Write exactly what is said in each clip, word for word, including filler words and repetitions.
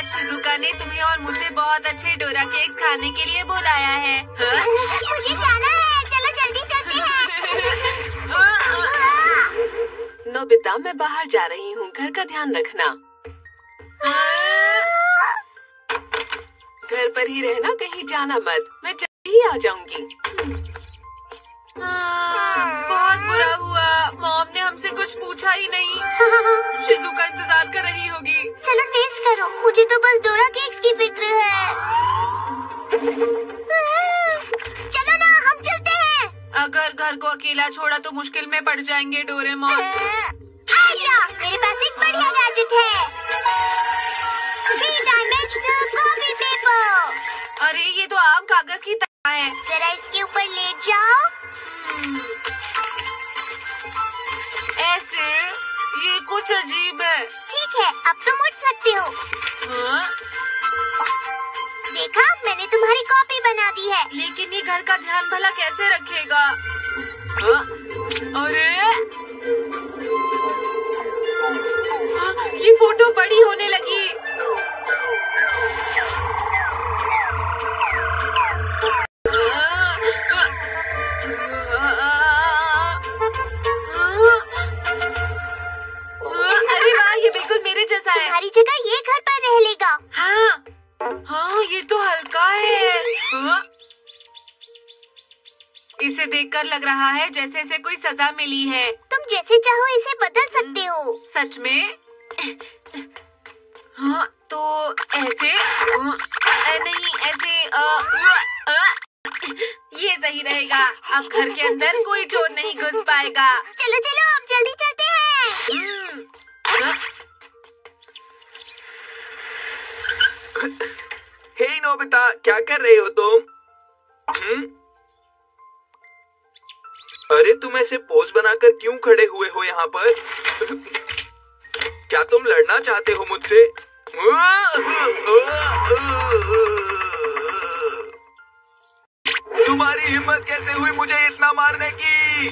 आज शिजुका ने तुम्हें और मुझे बहुत अच्छे डोरा केक्स खाने के लिए बुलाया है। हाँ? मुझे जाना है, चलो जल्दी चलते हैं। नोबिता, मैं बाहर जा रही हूँ, घर का ध्यान रखना। घर पर ही रहना, कहीं जाना मत, मैं जल्दी ही आ जाऊंगी। बहुत बुरा हुआ, मॉम ने हमसे कुछ पूछा ही नहीं। शिजुका इंतजार कर रही होगी। चलो टेस्ट करो, मुझे तो बस डोरा केक्स की फिक्र है। चलो ना, हम चलते हैं। अगर घर को अकेला छोड़ा तो मुश्किल में पड़ जाएंगे डोरेमोन। आइडिया, मेरे पास एक बढ़िया गैजेट है, थ्री डायमेंशनल कॉपी पेपर। अरे ये तो आम कागज की तरह है। जरा इसके ऊपर लेट जाओ। ऐसे ये कुछ अजीब है। ठीक है, अब तुम उठ सकते हो। हाँ? देखा, मैंने तुम्हारी कॉपी बना दी है। लेकिन ये घर का ध्यान भला कैसे रखेगा? हाँ? अरे हाँ, ये फोटो बड़ी होने लगी। अरे वाह, ये बिल्कुल मेरे जैसा है। तुम्हारी जगह ये घर पर रह लेगा। हाँ हाँ, ये तो हल्का है। हाँ? इसे देखकर लग रहा है जैसे इसे कोई सजा मिली है। तुम जैसे चाहो इसे बदल सकते हो। सच में? हाँ, तो ऐसे? आ, नहीं, ऐसे। आ, आ, ये सही रहेगा। अब घर के अंदर कोई चोर नहीं घुस पाएगा। चलो चलो, अब जल्दी चलते हैं। हे नोबिता, क्या कर रहे हो तुम? हम्म? अरे तुम ऐसे पोज बनाकर क्यों खड़े हुए हो यहाँ पर? क्या तुम लड़ना चाहते हो मुझसे? तुम्हारी हिम्मत कैसे हुई मुझे इतना मारने की?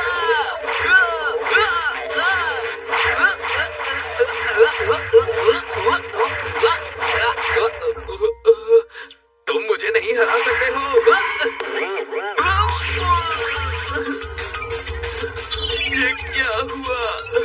तुम मुझे नहीं हरा सकते हो। ये क्या हुआ?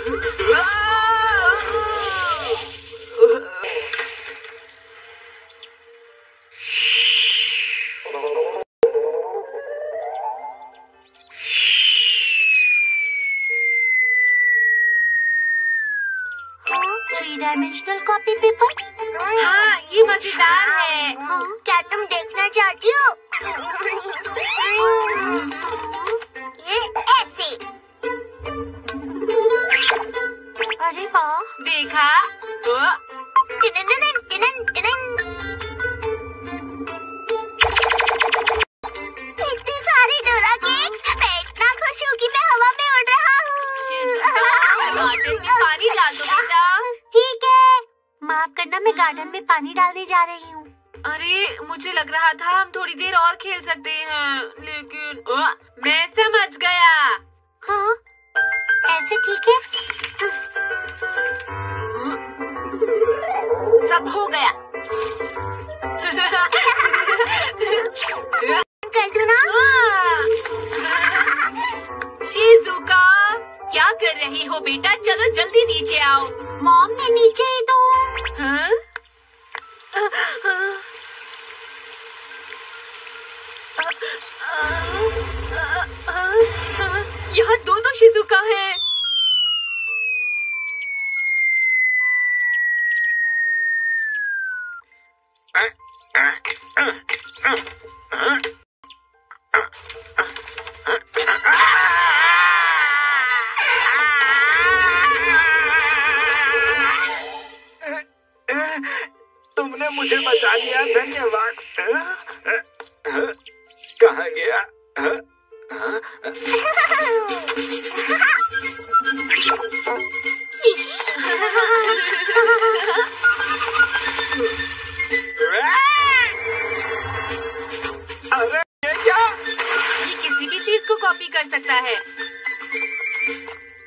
Three dimensional copy paper. हाँ, ये मजेदार है। क्या तुम देखना चाहती हो? ये ऐसे। अरे वाह, देखा? तो? टिनन टिनन टिनन। इतने सारे डोरा केक्स, मैं इतना खुश हूँ कि मैं हवा में उड़ रहा हूँ। गार्डन में पानी डाल दो बेटा। ठीक है, माफ करना, मैं गार्डन में पानी डालने जा रही हूँ। अरे मुझे लग रहा था हम थोड़ी देर और खेल सकते हैं, लेकिन आ, मैं समझ गया। हाँ, ऐसे ठीक है। सब हो गया। कर दो ना। शिजुका, क्या कर रही हो बेटा? चलो जल्दी नीचे आओ। मॉम, मैं नीचे ही तो। हाँ? यहाँ दो दो शिजुका है। तुमने मुझे बचा लिया, धन्यवाद। कहाँ गया? अरे ये क्या? ये किसी भी चीज को कॉपी कर सकता है।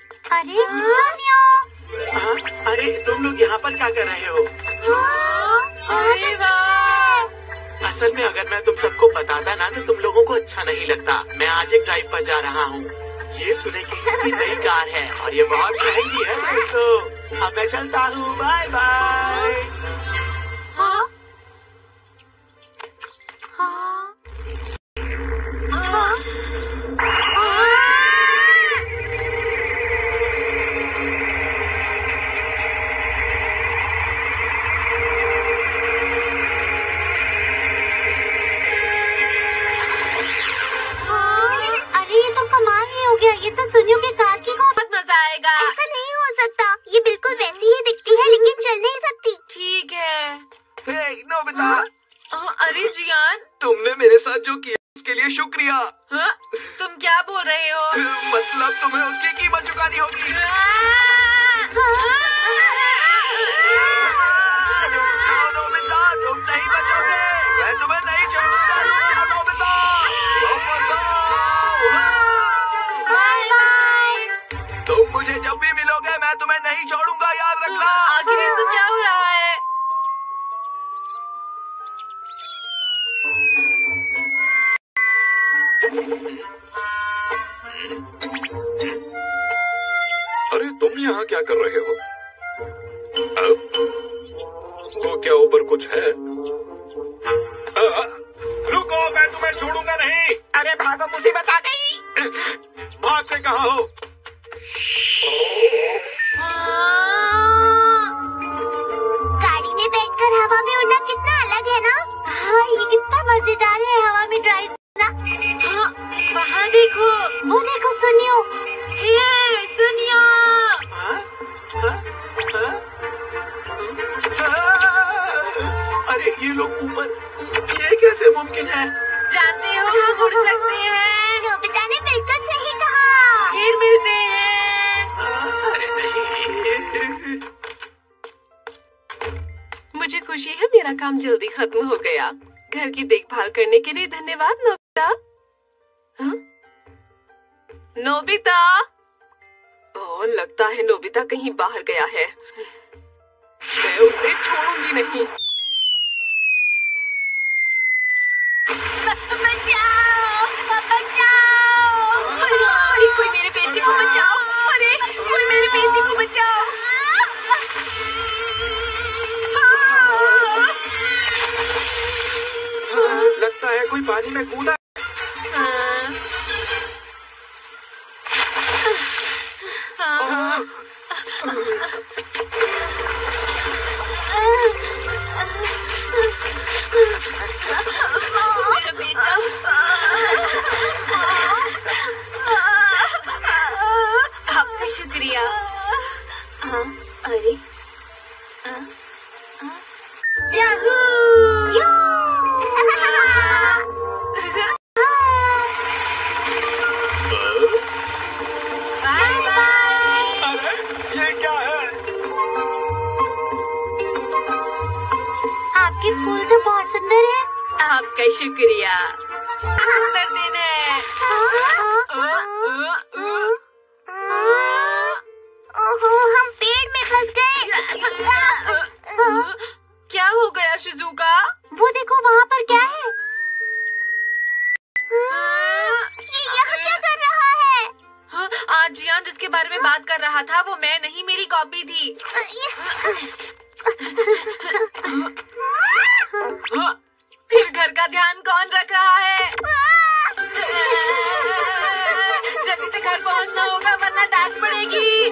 अरे हाँ? अरे तुम लोग यहाँ पर क्या कर रहे हो? हाँ? अरे वाह! असल में अगर मैं तुम सबको बताता ना तो तुम लोगों को अच्छा नहीं लगता। मैं आज एक ड्राइव पर जा रहा हूँ। ये सुजुकी की नई कार है और ये बहुत महंगी है दोस्तों। अब मैं चलता हूँ, बाय बाय। हाँ? हाँ? हाँ? अरे ये तो कमाल ही हो गया। ये तो सुनियो की कार की कॉपी। बहुत मजा आएगा। ऐसा नहीं हो सकता। ये बिल्कुल वैसी ही दिखती है लेकिन चल नहीं सकती। ठीक है। हे नोबिता, हाँ, अरे जियान, तुमने मेरे साथ जो किया उसके लिए शुक्रिया। हाँ? तुम क्या बोल रहे हो? मतलब तुम्हें उसकी कीमत चुकानी होगी। जाओ नोबिता, तुम नहीं बचोगे। मैं तुम्हें नहीं छोड़ूंगा। जाओ नोबिता, वापस आओ। Bye bye. तुम मुझे जब भी मिलोगे मैं तुम्हें नहीं छोड़ूंगा, याद रखना। आखिर ये सब क्या हो रहा है? अरे तुम यहाँ क्या कर रहे हो? अब? तो क्या ऊपर कुछ है? आ, रुको, मैं तुम्हें छोड़ूंगा नहीं। अरे भागो, मुसीबत आ गई। भाग से कहाँ हो? गाड़ी में बैठकर हवा में उड़ना कितना अलग है ना। हाँ, ये कितना मजेदार है हवा में ड्राइव करना। हाँ, वहाँ देखो। वो देखो सुनियो। हे सुनियो। हाँ? हाँ? हाँ? हाँ? अरे ये लोग ऊपर, ये कैसे मुमकिन है? जानते हो हम उड़ सकते हैं। नोबिता ने बिल्कुल सही कहा। फिर मिलते हैं। अरे नहीं। मुझे खुशी है मेरा काम जल्दी खत्म हो गया। घर की देखभाल करने के लिए धन्यवाद नोबिता। हाँ? नोबिता! ओह, लगता है नोबिता कहीं बाहर गया है। मैं उसे छोड़ूंगी नहीं। बचाओ, बचाओ। अरे कोई मेरे बेटे को बचाओ। अरे कोई मेरे बेटे को बचाओ। हाँ, लगता है कोई पानी में कूदा। हाँ। हाँ। मेरा बेटा। आपका शुक्रिया। हाँ, अरे हाँ, हाँ। याहू! Bye bye. अरे ये क्या है? आपके फूल तो बहुत सुंदर है। आपका शुक्रिया। सुंदर दिन है। ओहो, हम पेड़ में फंस गए। क्या हो गया शिजुका? वो देखो वहाँ पर क्या है। ये यहाँ क्या कर रहा है? हाँ, आज जियान जिसके बारे में बात कर रहा था वो मैं नहीं, मेरी कॉपी थी। हाँ, फिर घर का ध्यान कौन रख रहा है? जल्दी से घर पहुंचना होगा वरना डांट पड़ेगी।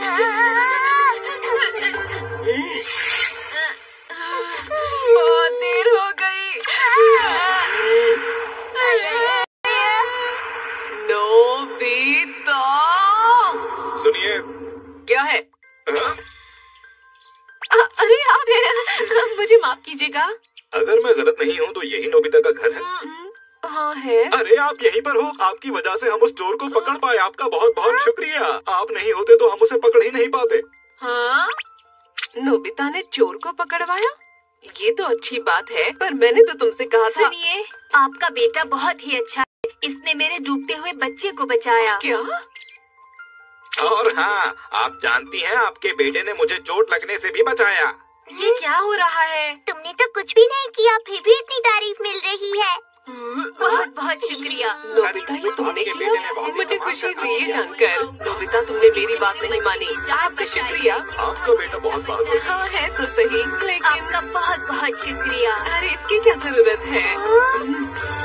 बहुत देर हो गई। नोबिता! सुनिए। क्या है? हाँ? अ- अरे आप हैं। मुझे माफ कीजिएगा। अगर मैं गलत नहीं हूँ तो यही नोबिता का घर है। हम्म, हाँ है। अरे आप यहीं पर हो। आपकी वजह से हम उस चोर को पकड़ पाए। आपका बहुत बहुत शुक्रिया। आप नहीं होते तो हम उसे पकड़ ही नहीं पाते। हाँ, नोबिता ने चोर को पकड़वाया? ये तो अच्छी बात है, पर मैंने तो तुमसे कहा था। सुनिए, आपका बेटा बहुत ही अच्छा है। इसने मेरे डूबते हुए बच्चे को बचाया। क्या? और हाँ, आप जानती हैं आपके बेटे ने मुझे चोट लगने से भी बचाया। ये क्या हो रहा है? तुमने तो कुछ भी नहीं किया, फिर भी इतनी तारीफ मिल रही है। बहुत बहुत शुक्रिया। नोबिता, ये तुमने किया? मुझे खुशी हुई है जानकर। नोबिता, तुमने मेरी बात नहीं मानी। आपका शुक्रिया। आपका बेटा बहुत बहादुर है। हाँ है तो सही, लेकिन आपका बहुत बहुत शुक्रिया। अरे इसकी क्या जरूरत है?